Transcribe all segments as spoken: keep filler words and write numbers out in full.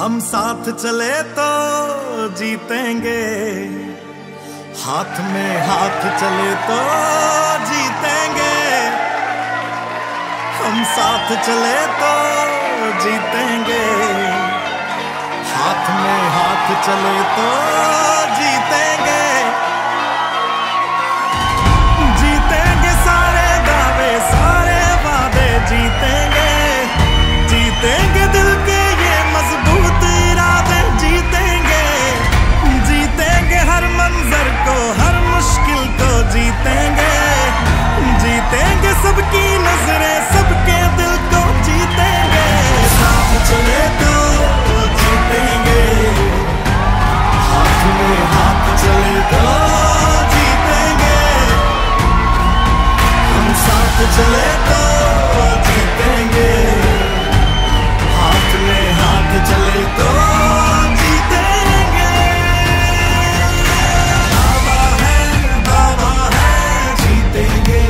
हम साथ चले तो जीतेंगे, हाथ में हाथ चले तो जीतेंगे। हम साथ चले तो जीतेंगे, हाथ में हाथ चले तो जीतेंगे। जीतेंगे सारे दावे सारे वादे जीतेंगे, जीतेंगे दिल के ये मजबूत इरादे जीतेंगे। जीतेंगे हर मंजर को हर मुश्किल को जीतेंगे, जीतेंगे सबकी नजरें सबके दिल को जीतेंगे। साथ चले तो जीतेंगे, हाथ में हाथ चले तो जीतेंगे। हम साथ चले तो जीतेंगे, हाथ में हाथ चले तो जीतेंगे। दावा है दावा है जीतेंगे,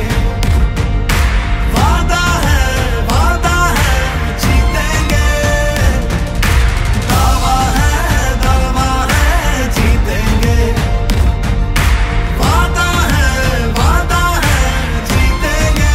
वादा है वादा है जीतेंगे। दावा है दावा है जीतेंगे, वादा है वादा है जीतेंगे।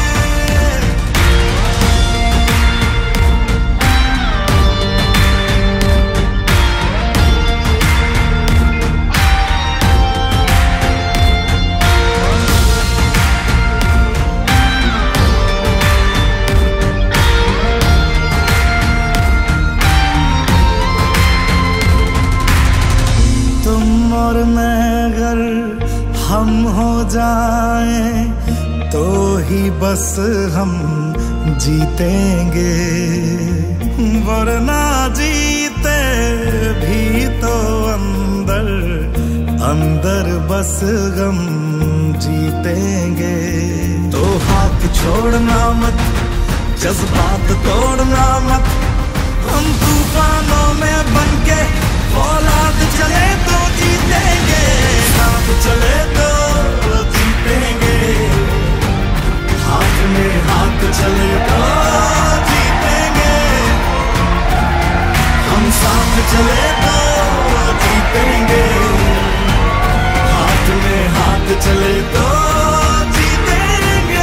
तुम और मैं अगर हम हो जाएं तो ही बस हम जीतेंगे, वरना जीते भी तो अंदर अंदर बस गम जीतेंगे। तो हाथ छोड़ना मत, जज्बात तोड़ना मत, हम तूफानों में बनके औलाद चले तो जीतेंगे। साथ चले तो जीतेंगे, हाथ में हाथ चले तो जीतेंगे। हम साथ चले तो जीतेंगे, हाथ में हाथ चले तो जीतेंगे।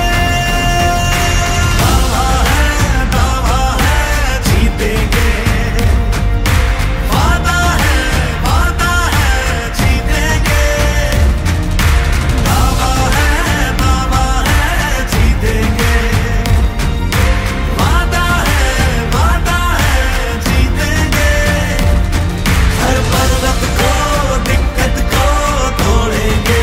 दावा है दावा है जीतेंगे, वादा है वादा है जीतेंगे। दावा है दावा है जीतेंगे, वादा है वादा है जीतेंगे। हर पर्वत को दिक्कत को तोड़ेंगे,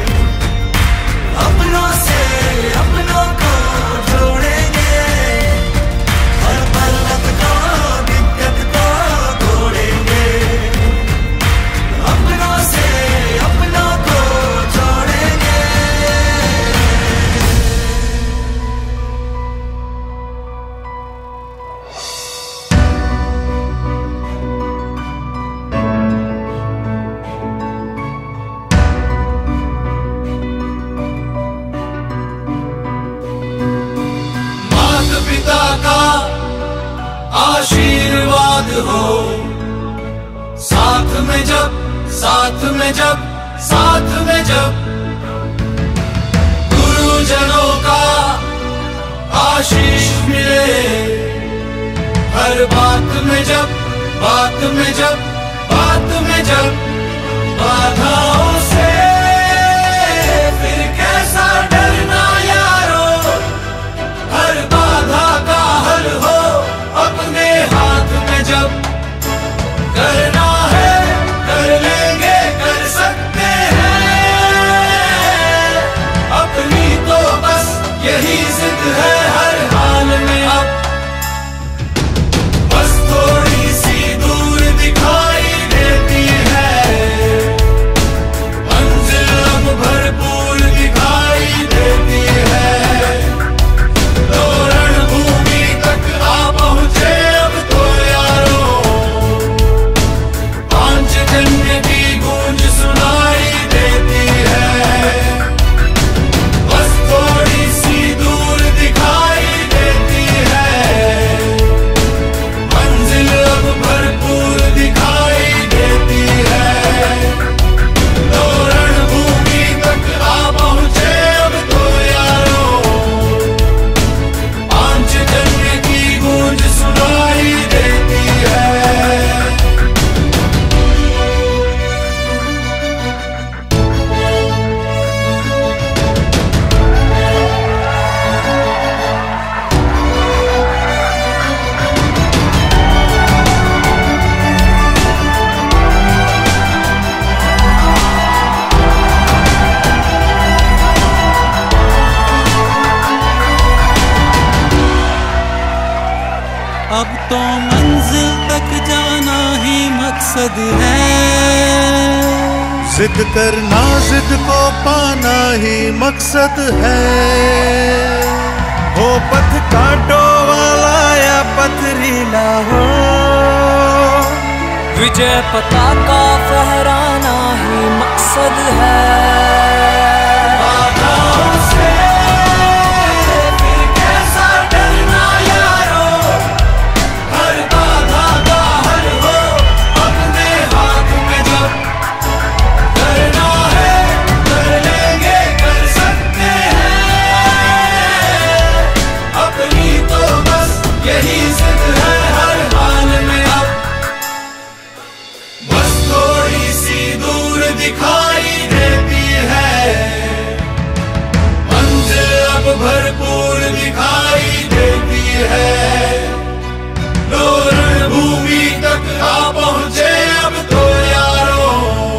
अपनों से अपनों को जोड़ेंगे। हर पर्वत को दिक्कत को तोड़ेंगे, अपनों से अपनों को जोड़ेंगे। माता पिता का आशीर्वाद हो, साथ में जब साथ में जब साथ में जब गुरुजनों का आशीष मिले। हर बात में जब बात में जब बात में जब बाधाओं से फिर कैसा डरना यारो। हर बाधा का हल हो अपने हाथ में जब करना है कर लेंगे कर सकते हैं। अपनी तो बस यही जिद है हर हाल में अब, बस थोड़ी सी दूर दिखाई देती है मंजिल अब भरपूर दिखाई देती है। लो रणभूमि तक आ पहुंचे अब तो यारो, पांचजन्य की गूंज सुनाई देती है। बस थोड़ी सी दूर दिखा मकसद है। जिद करना, जिद को पाना ही मकसद है। हो पथ कांटों वाला या पथरीला हो, विजय पताका फहराना ही मकसद है। बाधाओं से फिर कैसा डरना यारो, हर बाधा का हल हो अपने हाथ में जब करना है कर लेंगे, कर सकते हैं अपनी तो बस यही जिद है हर हाल में। अब बस थोड़ी सी दूर दिखाई देती है मंजिल, अब भरपूर दिखाई देती है। लो रणभूमि तक आ पहुंचे अब तो यारों,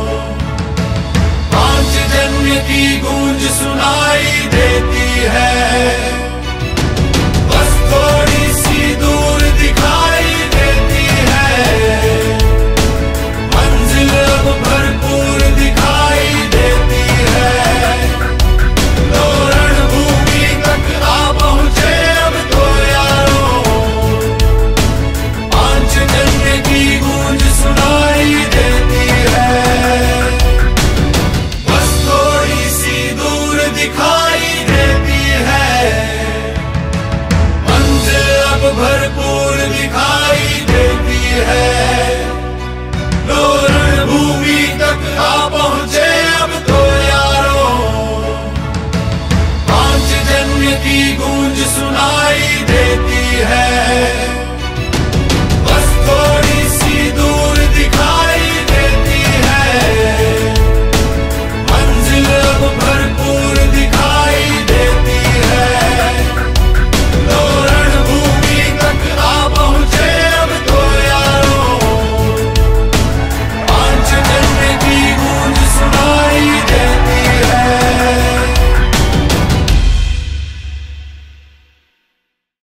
पांचजन्य की गूंज सुनाई देती है। बस थोड़ी सी दूर दिखाई देती है मंजिल, अब भरपूर दिखाई देती है। लो रणभूमि तक आ पहुंचे अब तो यारों, पांचजन्य की गूंज सुनाई देती है। बस थोड़ी सी दूर दिखाई देती है मंजिल, अब भरपूर दिखाई देती है। लो रणभूमि तक आ पहुंचे अब तो यारों, पांचजन्य की गूंज सुनाई देती है।